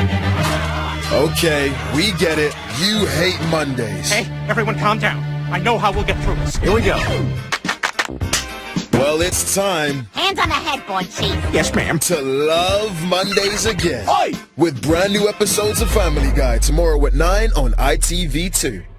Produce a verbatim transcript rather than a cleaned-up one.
Okay, we get it. You hate Mondays. Hey, everyone calm down. I know how we'll get through this. Here we go. Well, it's time. Hands on the headboard, Chief. Yes, ma'am. To love Mondays again. Oi! With brand new episodes of Family Guy tomorrow at nine on I T V two.